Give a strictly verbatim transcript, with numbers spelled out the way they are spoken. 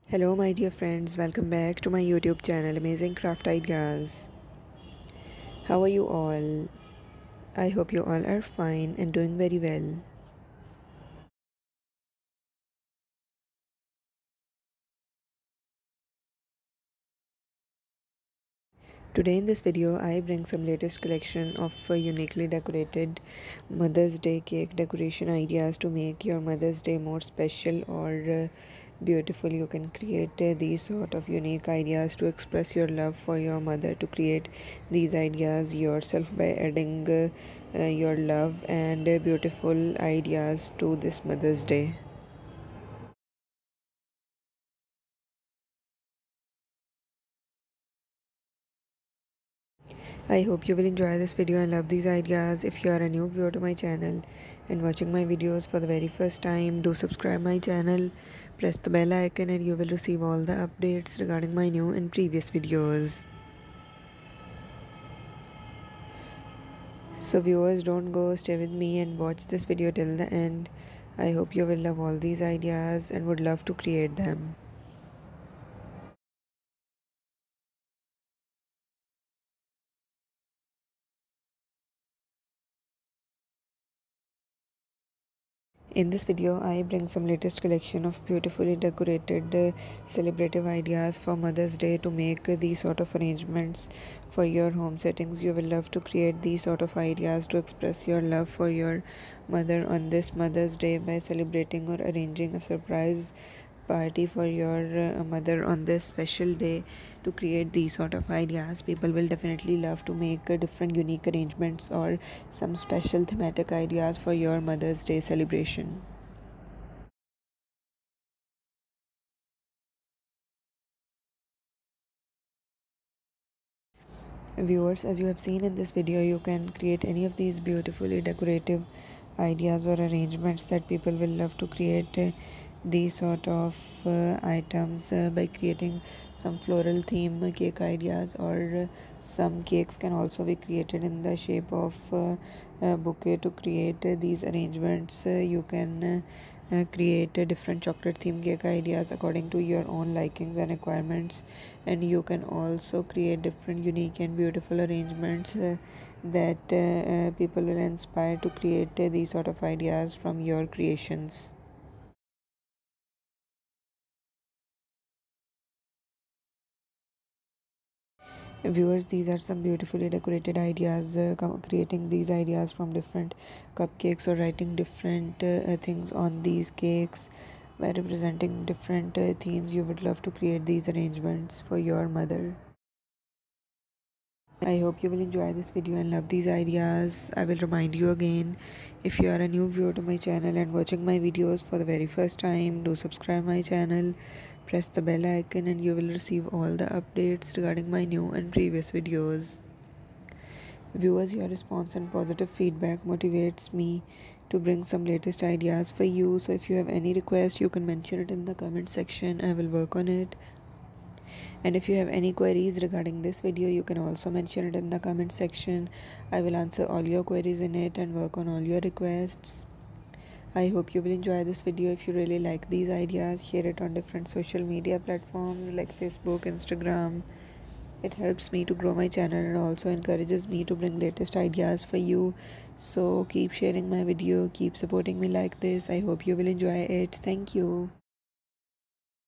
Hello, my dear friends, welcome back to my YouTube channel Amazing Craft Ideas. How are you all? I hope you all are fine and doing very well. Today, in this video, I bring some latest collection of uh, uniquely decorated Mother's Day cake decoration ideas to make your Mother's Day more special or uh, beautiful. You can create uh, these sort of unique ideas to express your love for your mother, to create these ideas yourself by adding uh, uh, your love and uh, beautiful ideas to this Mother's Day. I hope you will enjoy this video and love these ideas. If you are a new viewer to my channel and watching my videos for the very first time, do subscribe my channel, press the bell icon and you will receive all the updates regarding my new and previous videos. So viewers, don't go, stay with me and watch this video till the end. I hope you will love all these ideas and would love to create them. In this video, I bring some latest collection of beautifully decorated uh, celebrative ideas for Mother's Day to make uh, these sort of arrangements for your home settings. You will love to create these sort of ideas to express your love for your mother on this Mother's Day by celebrating or arranging a surprise party for your uh, mother on this special day. To create these sort of ideas, people will definitely love to make uh, different unique arrangements or some special thematic ideas for your Mother's Day celebration. Viewers, as you have seen in this video, you can create any of these beautifully decorative ideas or arrangements that people will love to create uh, these sort of uh, items uh, by creating some floral theme cake ideas, or uh, some cakes can also be created in the shape of uh, a bouquet. To create uh, these arrangements, uh, you can uh, uh, create uh, different chocolate theme cake ideas according to your own likings and requirements, and you can also create different unique and beautiful arrangements uh, that uh, uh, people will inspire to create uh, these sort of ideas from your creations. Viewers, these are some beautifully decorated ideas, uh, com- creating these ideas from different cupcakes or writing different uh, uh, things on these cakes by representing different uh, themes. You would love to create these arrangements for your mother. I hope you will enjoy this video and love these ideas. I will remind you again, if you are a new viewer to my channel and watching my videos for the very first time, do subscribe my channel, press the bell icon and you will receive all the updates regarding my new and previous videos. Viewers, your response and positive feedback motivates me to bring some latest ideas for you. So if you have any request, you can mention it in the comment section. I will work on it. And if you have any queries regarding this video, you can also mention it in the comment section. I will answer all your queries in it and work on all your requests. I hope you will enjoy this video. If you really like these ideas, share it on different social media platforms like Facebook, Instagram. It helps me to grow my channel and also encourages me to bring latest ideas for you. So keep sharing my video, keep supporting me like this. I hope you will enjoy it. Thank you.